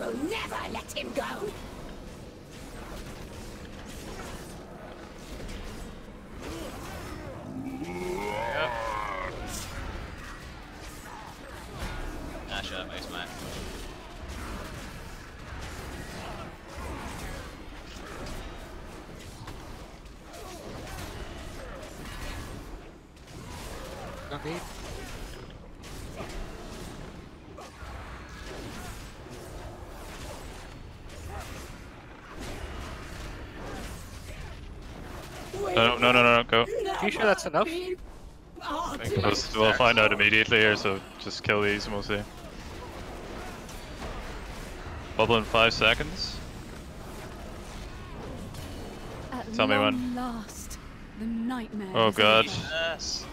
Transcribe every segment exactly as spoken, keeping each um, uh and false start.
will never let him go. Ah, shut up, Ace Man. Not me. No, no, no, no, no, go. Are you sure that's enough? We'll, we'll find out immediately here, so just kill these and we'll see. Bubble in five seconds. At Tell me long when. last, the nightmare Oh is god. over. Yes.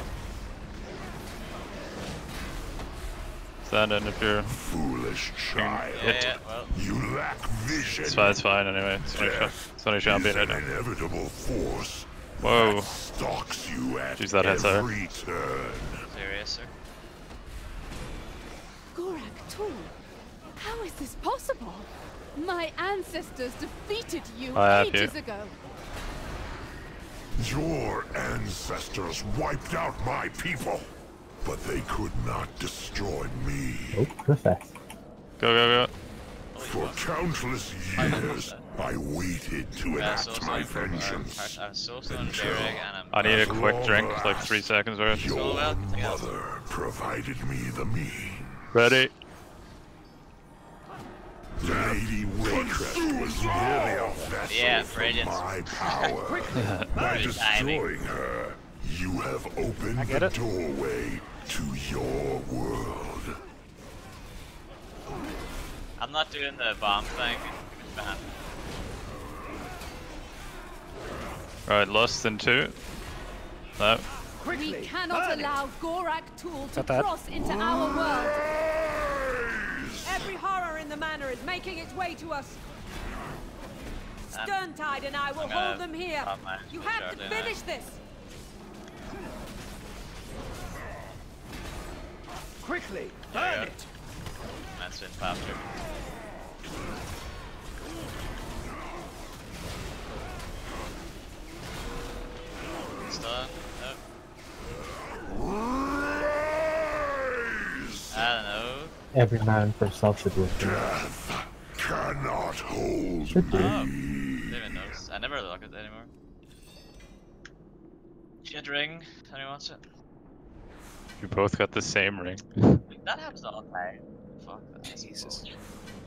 Stand in if you're Foolish child. Yeah, yeah, well. You lack vision. It's fine, it's fine anyway. It's only, it's only champion Is right an now. inevitable force Whoa. that stalks you at Jeez, that hits her. every turn. Serious, sir. Gorak Tul, how is this possible? My ancestors defeated you I have ages you. ago. Your ancestors wiped out my people, but they could not destroy me. Oh, perfect. Go, go, go. For countless years, I waited to Yeah, enact so my sorry. vengeance. I'm so sorry, Until and I'm. I need a after quick all drink, the like last, three seconds worth. Your Go well, take it out. mother provided me the mean. Ready? Lady Warcrest was merely a vessel Yeah, for brilliant. my power. By Good timing. destroying her, you have opened I get the it. doorway to your world. I'm not doing the bomb thing. Man. Alright, Lust in two. No. We cannot allow Gorak Tul to Got that. cross into our world. Every horror in the manor is making its way to us. Sterntide and I will I'm gonna hold them here. pop my You have shard to in finish it. this. Quickly, There burn you go. it! That's been faster. Stun. Nope. I don't know. Every man for himself should do it. Death cannot hold Should do. Oh, me. didn't even notice. I never look at it anymore. Shit ring. Anyone wants it? You both got the same ring. That happens all the time. Fuck that. Jesus.